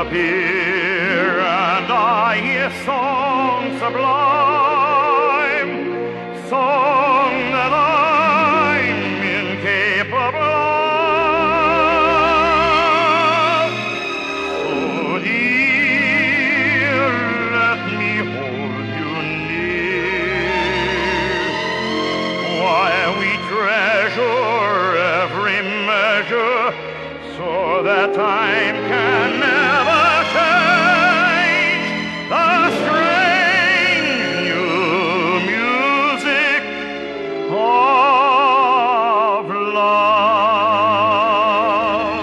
appear, and I hear song sublime, song that I'm incapable of. So dear, let me hold you near, while we treasure every measure, so that time can never change the strange new music of love.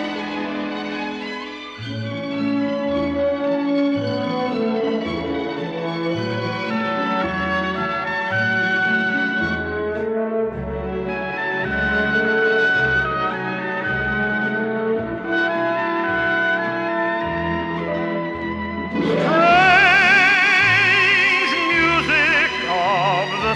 Strange music of the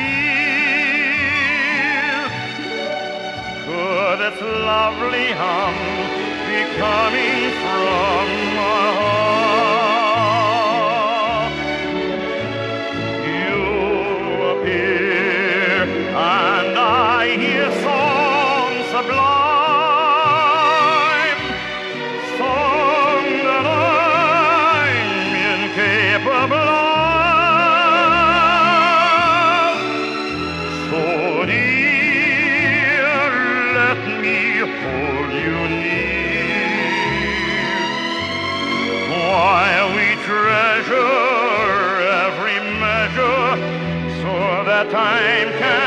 sphere, could its lovely hum be coming from my heart? You appear, and I hear song sublime, song that I'm incapable of. So dear, let me hold you near, while we treasure every measure, so that time can